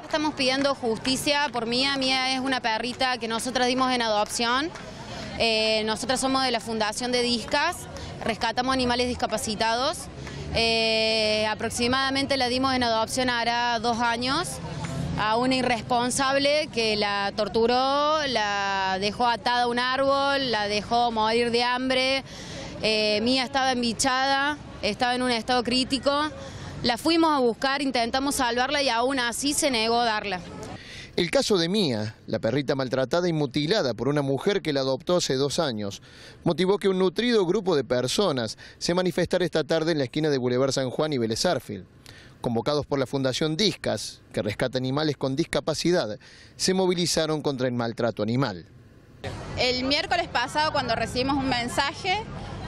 Estamos pidiendo justicia por Mía. Mía es una perrita que nosotras dimos en adopción. Nosotras somos de la Fundación de Discas, rescatamos animales discapacitados. Aproximadamente la dimos en adopción hará 2 años a una irresponsable que la torturó, la dejó atada a un árbol, la dejó morir de hambre. Mía estaba embichada, estaba en un estado crítico. La fuimos a buscar, intentamos salvarla y aún así se negó a darla. El caso de Mía, la perrita maltratada y mutilada por una mujer que la adoptó hace 2 años, motivó que un nutrido grupo de personas se manifestara esta tarde en la esquina de Boulevard San Juan y Vélez Sarsfield. Convocados por la Fundación Discas, que rescata animales con discapacidad, se movilizaron contra el maltrato animal. El miércoles pasado, cuando recibimos un mensaje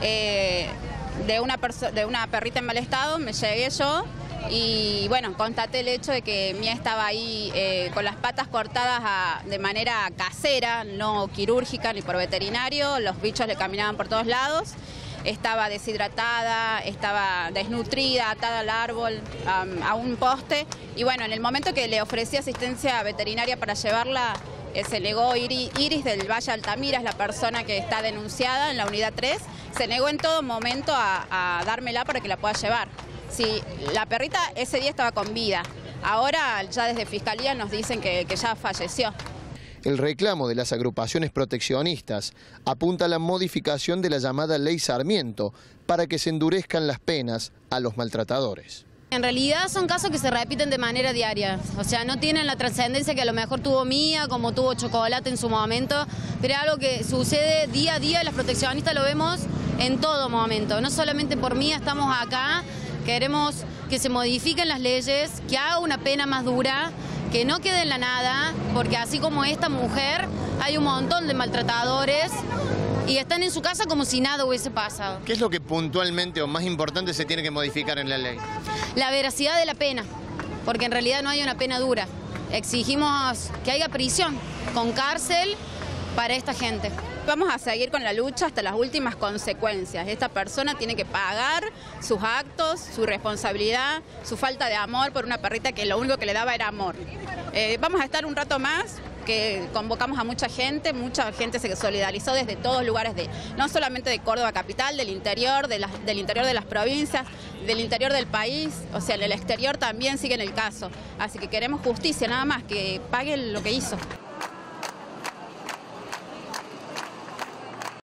de una perrita en mal estado, me llegué yo y bueno, constaté el hecho de que Mía estaba ahí con las patas cortadas de manera casera, no quirúrgica ni por veterinario. Los bichos le caminaban por todos lados. Estaba deshidratada, estaba desnutrida, atada al árbol, a un poste. Y bueno, en el momento que le ofrecí asistencia veterinaria para llevarla, se negó. Iris del Valle Altamira es la persona que está denunciada en la unidad 3. Se negó en todo momento a dármela para que la pueda llevar. Sí, la perrita ese día estaba con vida. Ahora ya desde Fiscalía nos dicen que ya falleció. El reclamo de las agrupaciones proteccionistas apunta a la modificación de la llamada Ley Sarmiento para que se endurezcan las penas a los maltratadores. En realidad son casos que se repiten de manera diaria, o sea, no tienen la trascendencia que a lo mejor tuvo Mía, como tuvo Chocolate en su momento, pero es algo que sucede día a día y los proteccionistas lo vemos en todo momento. No solamente por Mía estamos acá, queremos que se modifiquen las leyes, que haga una pena más dura, que no quede en la nada, porque así como esta mujer, hay un montón de maltratadores y están en su casa como si nada hubiese pasado. ¿Qué es lo que puntualmente o más importante se tiene que modificar en la ley? La veracidad de la pena, porque en realidad no hay una pena dura. Exigimos que haya prisión, con cárcel para esta gente. Vamos a seguir con la lucha hasta las últimas consecuencias. Esta persona tiene que pagar sus actos, su responsabilidad, su falta de amor por una perrita que lo único que le daba era amor. Vamos a estar un rato más, que convocamos a mucha gente se solidarizó desde todos lugares, no solamente de Córdoba capital, del interior de las provincias, del interior del país, o sea, en el exterior también siguen el caso. Así que queremos justicia, nada más, que paguen lo que hizo.